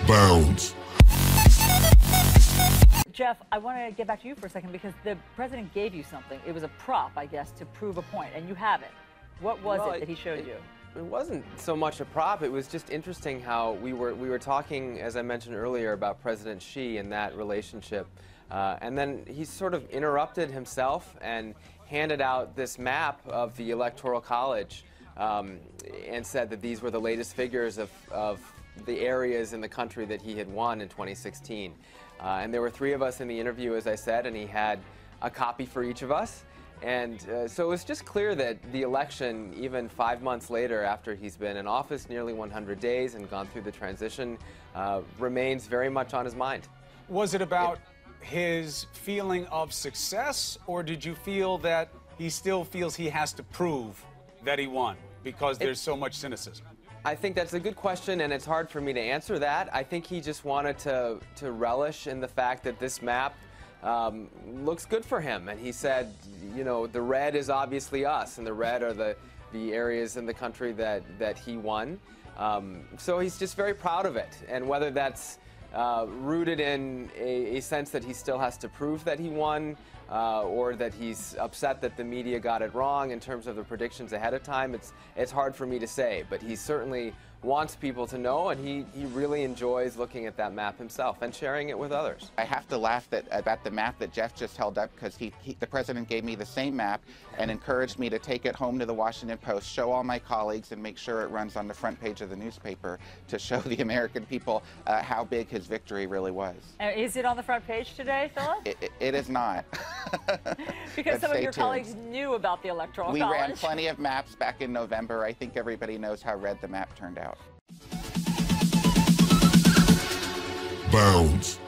Bounds. Jeff, I want to get back to you for a second because the president gave you something. It was a prop, I guess, to prove a point, and you have it. What was it that he showed you? It wasn't so much a prop. It was just interesting how we were talking, as I mentioned earlier, about President Xi and that relationship. And then he sort of interrupted himself and handed out this map of the Electoral College and said that these were the latest figures of the areas in the country that he had won in 2016. And there were 3 of us in the interview, as I said, and he had a copy for each of us. And so it was just clear that the election, even 5 months later after he's been in office, nearly 100 days, and gone through the transition, remains very much on his mind. Was it about his feeling of success, or did you feel that he still feels he has to prove that he won because there's so much cynicism? I think that's a good question, and it's hard for me to answer that. I think he just wanted to relish in the fact that this map looks good for him. And he said, you know, the red is obviously us, and the red are the areas in the country that he won. So he's just very proud of it. And whether that's rooted in a sense that he still has to prove that he won, or that he's upset that the media got it wrong in terms of the predictions ahead of time, it's hard for me to say. But he certainly wants people to know, and he really enjoys looking at that map himself and sharing it with others. I have to laugh about the map that Jeff just held up, because the president gave me the same map and encouraged me to take it home to the Washington Post, show all my colleagues, and make sure it runs on the front page of the newspaper to show the American people how big his victory really was. Is it on the front page today, Philip? It is not. Because some of your colleagues knew about the Electoral College. We ran plenty of maps back in November. I think everybody knows how red the map turned out. Bounds.